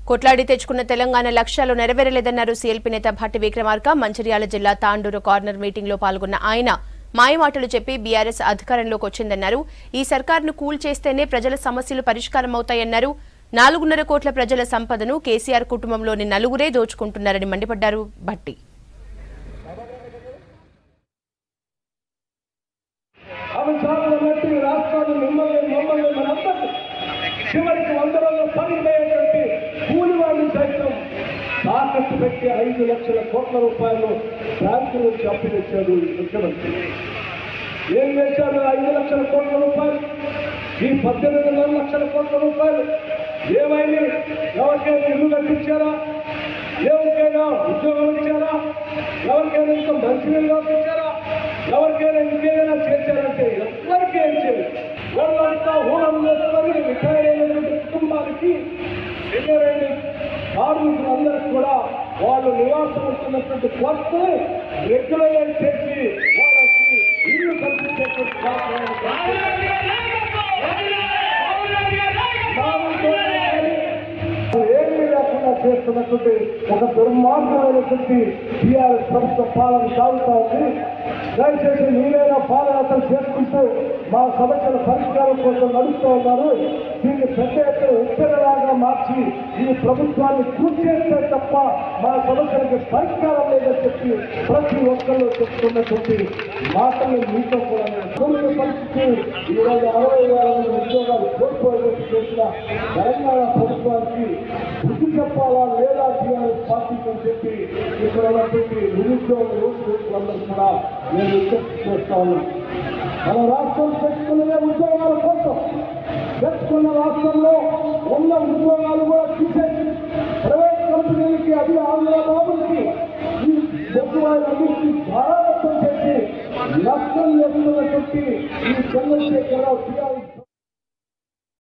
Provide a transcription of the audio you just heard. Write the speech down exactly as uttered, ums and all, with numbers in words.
కొట్లాడి తెచ్చుకున్న తెలంగాణ లక్ష్యాలు నెరవేరలేదన్నారు సీఎల్పీ నేత భట్టి విక్రమార్క. మంచిర్యాల జిల్లా తాండూరు కార్నర్ మీటింగ్ లో పాల్గొన్న ఆయన మాయమాటలు చెప్పి బీఆర్ఎస్ అధికారంలోకి వచ్చిందన్నారు. ఈ సర్కార్ను కూల్ చేస్తేనే ప్రజల సమస్యలు పరిష్కారమవుతాయన్నారు. నాలుగున్నర కోట్ల ప్రజల సంపదను కేసీఆర్ కుటుంబంలోని నలుగురే దోచుకుంటున్నారని మండిపడ్డారు భట్టి. చివరికి వందలలో పనిపోయేటువంటి కూలి వాళ్ళు సైతం తాకట్టు పెట్టి ఐదు లక్షల కోట్ల రూపాయలు బ్యాంకు నుంచి అప్పు తెచ్చాడు ముఖ్యమంత్రి. ఏం చేశాడు? ఐదు లక్షల కోట్ల రూపాయలు ఈ పద్దెనిమిది లక్షల కోట్ల రూపాయలు ఏమైంది? ఎవరికైనా ఇల్లు కట్టించారా? ఎవరికైనా ఉద్యోగం ఇచ్చారా? ఎవరికైనా ఇంకా మంచినీళ్ళు ఇచ్చారా? ఎవరికైనా ఇంకేదైనా చేశారంటే ఎవరికి ఏం చేయలేదు. వాళ్ళంతా హోనం చేసుకొని రిటైర్ అయినటువంటి కుటుంబానికి రిటైర్ కార్మికులందరికీ కూడా వాళ్ళు నివాసం ఉంటున్నటువంటి కొత్త రెగ్యులరైజ్ చేసి వాళ్ళకి ఇల్లు కల్పించేటువంటి ఏమీ లేకుండా చేస్తున్నటువంటి ఒక దుర్మార్గమైనటువంటి టీఆర్ఎస్ ప్రభుత్వ పాలన సాగుతా ఉంది. దయచేసి మీరైనా పాదయాత్రలు చేసుకుంటూ మా సమస్యల పరిష్కారం కోసం నడుస్తూ ఉన్నారు. దీన్ని పెద్ద ఎత్తున ఉత్తరలాగా మార్చి ఈ ప్రభుత్వాన్ని కూర్చేస్తే తప్ప మా సమస్యలకి పరిష్కారం లేదని చెప్పి ప్రతి ఒక్కళ్ళు చెప్తున్నటువంటి మాటలు మీతో కూడా నేను పరిస్థితి ఈరోజు అరవై వేల మంది ఉద్యోగాలు కోల్పోయేట్టు చేసిన తెలంగాణ ప్రభుత్వానికి బుద్ధి చెప్పాలా లేదా టీఆర్ఎస్ పార్టీకి అని చెప్పి ఇక్కడ ఉన్నటువంటి నిరుద్యోగ యువకులందరూ కూడా నేను విజ్ఞప్తి చేస్తా ఉన్నాను. మన రాష్ట్రం తెచ్చుకున్నదే ఉద్యోగాల కోసం. తెచ్చుకున్న రాష్ట్రంలో ఉన్న ఉద్యోగాలు కూడా తీసేసి ప్రైవేట్ కంపెనీలకి అది ఆంధ్ర బాబులకి ఈ ఉద్యోగాలన్నింటినీ భారతం చేసి నష్టం చేస్తున్నటువంటి ఈ చంద్రశేఖర